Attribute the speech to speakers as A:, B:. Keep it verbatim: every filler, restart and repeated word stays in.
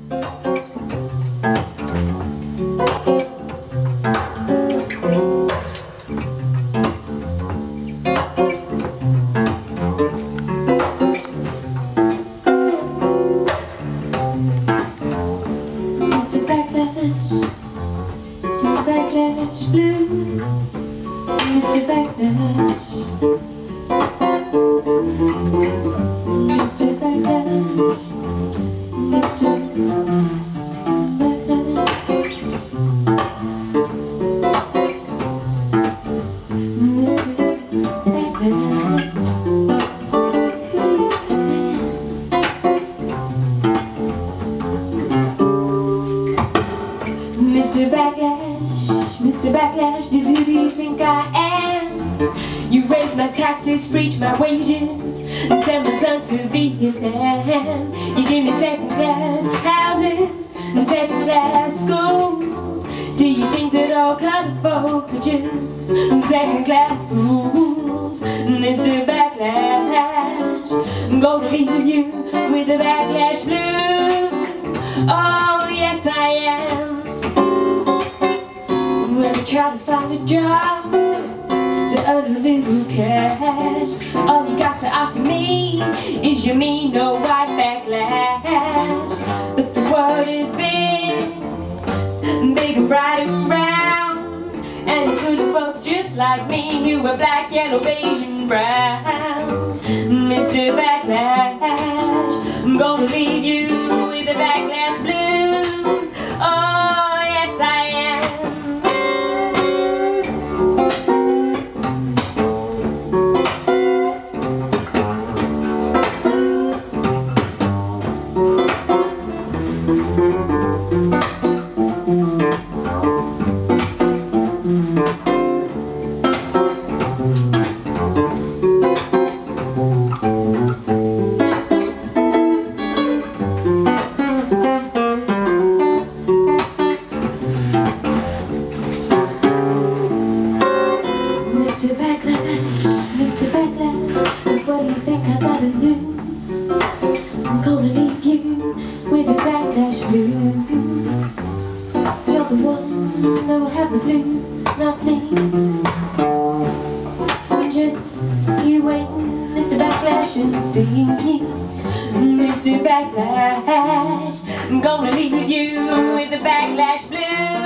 A: Backlash Blues, Mister Backlash, Mister Backlash, Mister Backlash, Mister Backlash. Mister Backlash, Mister Backlash, this who do you think I am? You raise my taxes, freeze my wages, and send my son to Vietnam. You give me second class houses and second class schools. Do you think that all kind of folks are just second class fools? Mister Backlash, I'm gonna leave you with the backlash blues. Oh yes I am. When I try to find a job to earn a little cash, all you got to offer me is your mean old white backlash. But the world is big, big and bright and round, and it's good for folks just like me who are black, yellow, beige and brown. Mister Backlash, I'm gonna leave you with the backlash blues. Oh yes I am. Mister Backlash, Mister Backlash, just what do you think I gotta do? I'm gonna leave you with the backlash blues. You're the one that will have the blues, not me. I'm just you wait, Mister Backlash, and see. Mister Backlash, I'm gonna leave you with the backlash blues.